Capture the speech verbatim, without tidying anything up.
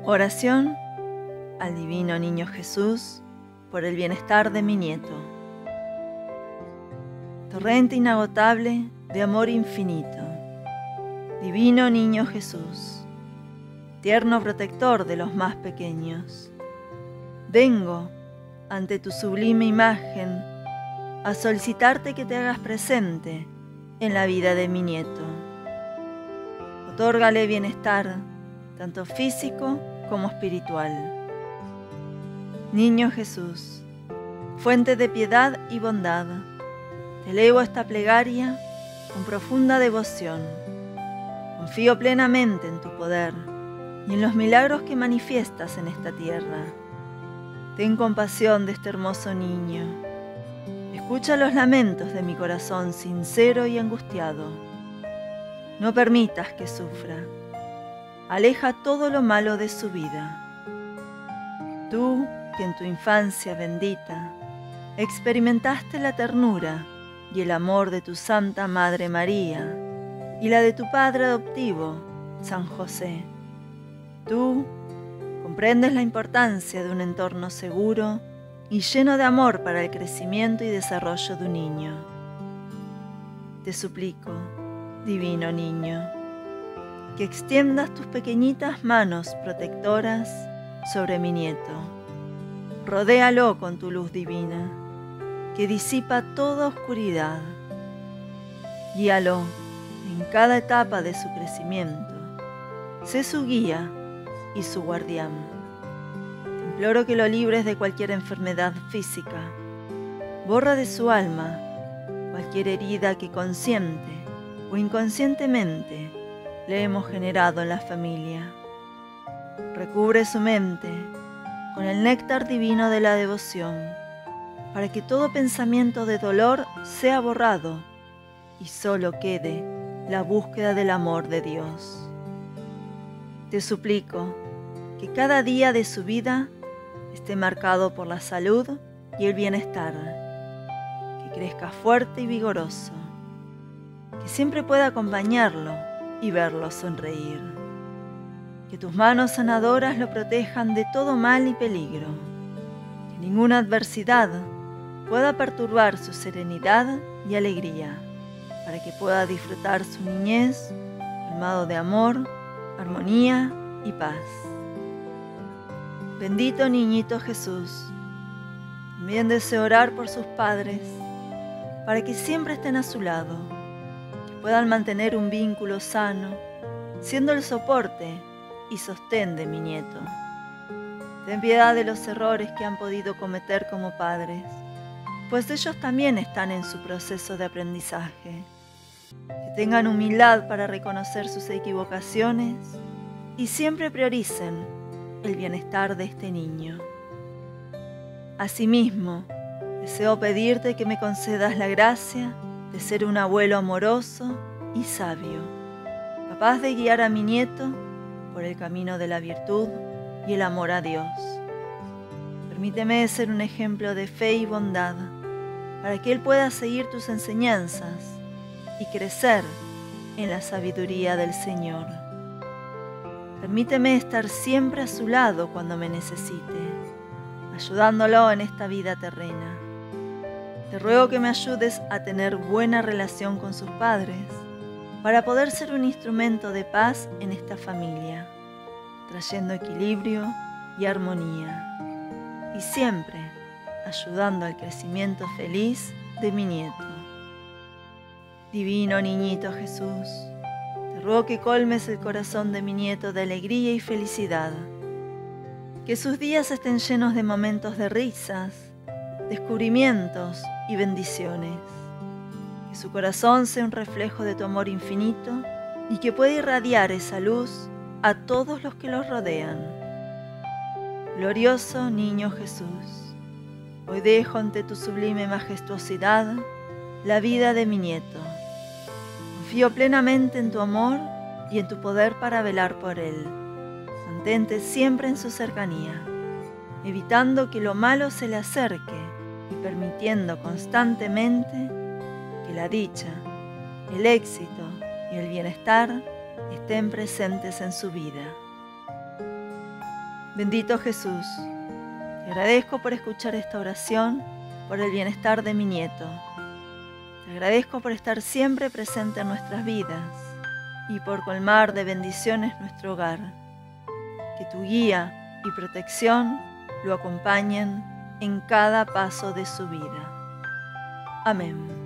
Oración al Divino Niño Jesús por el bienestar de mi nieto. Torrente inagotable de amor infinito, Divino Niño Jesús, tierno protector de los más pequeños, vengo ante tu sublime imagen a solicitarte que te hagas presente en la vida de mi nieto. Otórgale bienestar, tanto físico como espiritual. Niño Jesús, fuente de piedad y bondad, te elevo esta plegaria con profunda devoción. Confío plenamente en tu poder y en los milagros que manifiestas en esta tierra. Ten compasión de este hermoso niño. Escucha los lamentos de mi corazón sincero y angustiado. No permitas que sufra. Aleja todo lo malo de su vida. Tú, que en tu infancia bendita experimentaste la ternura y el amor de tu Santa Madre María y la de tu Padre adoptivo, San José. Tú comprendes la importancia de un entorno seguro y lleno de amor para el crecimiento y desarrollo de un niño. Te suplico, Divino Niño, que extiendas tus pequeñitas manos protectoras sobre mi nieto. Rodéalo con tu luz divina, que disipa toda oscuridad. Guíalo en cada etapa de su crecimiento. Sé su guía y su guardián. Te imploro que lo libres de cualquier enfermedad física. Borra de su alma cualquier herida que consciente o inconscientemente le hemos generado en la familia. Recubre su mente con el néctar divino de la devoción, para que todo pensamiento de dolor sea borrado y solo quede la búsqueda del amor de Dios. Te suplico que cada día de su vida esté marcado por la salud y el bienestar, que crezca fuerte y vigoroso, que siempre pueda acompañarlo y verlo sonreír. Que tus manos sanadoras lo protejan de todo mal y peligro. Que ninguna adversidad pueda perturbar su serenidad y alegría, para que pueda disfrutar su niñez colmado de amor, armonía y paz. Bendito Niñito Jesús, también deseo orar por sus padres, para que siempre estén a su lado, que puedan mantener un vínculo sano, siendo el soporte y sostén de mi nieto. Ten piedad de los errores que han podido cometer como padres, pues ellos también están en su proceso de aprendizaje. Que tengan humildad para reconocer sus equivocaciones y siempre prioricen el bienestar de este niño. Asimismo, deseo pedirte que me concedas la gracia de ser un abuelo amoroso y sabio, capaz de guiar a mi nieto por el camino de la virtud y el amor a Dios. Permíteme ser un ejemplo de fe y bondad, para que él pueda seguir tus enseñanzas y crecer en la sabiduría del Señor. Permíteme estar siempre a su lado cuando me necesite, ayudándolo en esta vida terrena. Te ruego que me ayudes a tener buena relación con sus padres, para poder ser un instrumento de paz en esta familia, trayendo equilibrio y armonía, y siempre ayudando al crecimiento feliz de mi nieto. Divino Niñito Jesús, te ruego que colmes el corazón de mi nieto de alegría y felicidad, que sus días estén llenos de momentos de risas, descubrimientos y bendiciones. Que su corazón sea un reflejo de tu amor infinito y que pueda irradiar esa luz a todos los que los rodean. Glorioso Niño Jesús, hoy dejo ante tu sublime majestuosidad la vida de mi nieto. Confío plenamente en tu amor y en tu poder para velar por él. Mantente siempre en su cercanía, evitando que lo malo se le acerque y permitiendo constantemente que la dicha, el éxito y el bienestar estén presentes en su vida. Bendito Jesús, te agradezco por escuchar esta oración, por el bienestar de mi nieto. Te agradezco por estar siempre presente en nuestras vidas y por colmar de bendiciones nuestro hogar. Que tu guía y protección lo acompañen en cada paso de su vida. Amén.